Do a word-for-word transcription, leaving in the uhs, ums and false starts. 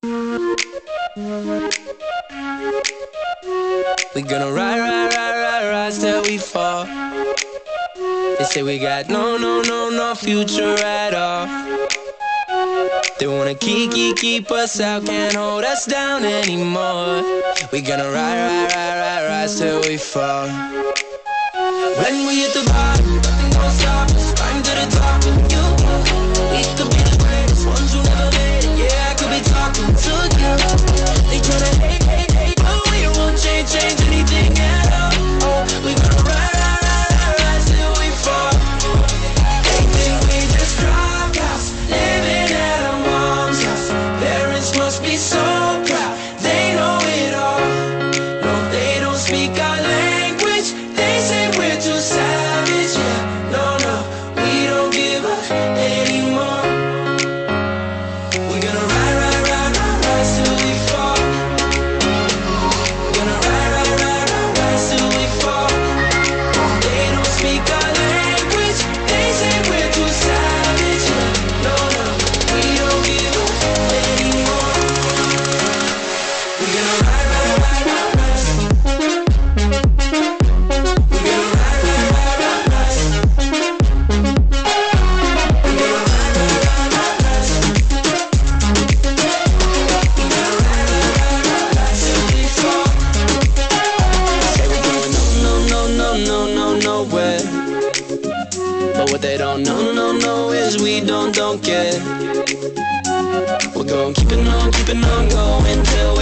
We gonna ride, ride, ride, ride, rise till we fall. They say we got no, no, no, no future at all. They wanna keep, keep, keep us out, can't hold us down anymore. We gonna ride, ride, ride, ride, rise till we fall. When we hit the bottom, nothing gon' stop us. Climb to the top with you. We could be the greatest ones who never made it. Yeah, I could be talking to you. They tryna hate, hate, hate, but we won't change, change anything at all. Oh, we gonna ride, ride, ride, ride, rise till we fall. They think we just dropped out, living at our mom's house. Parents must be so proud, they know it all. No, they don't speak our language. They say we're too savage. Yeah, no, no, we don't give up anymore. We're gonna ride, ride, ride, ride, rise till we fall. We're gonna ride, ride, ride, ride, rise till we fall. They don't speak our language. They say we're too savage. Yeah, no, no, we don't give up anymore. We're gonna ride, ride, ride, ride, rise. We're gonna ride, ride, ride, ride, rise. We're gonna ride, ride, ride, ride, rise. We're gonna ride, ride, ride, ride, rise till we fall. Say we're going no, no, no, no, no, no, nowhere. But what they don't know, no, no, is we don't, don't care. We're gonna keep it on, keep it on going till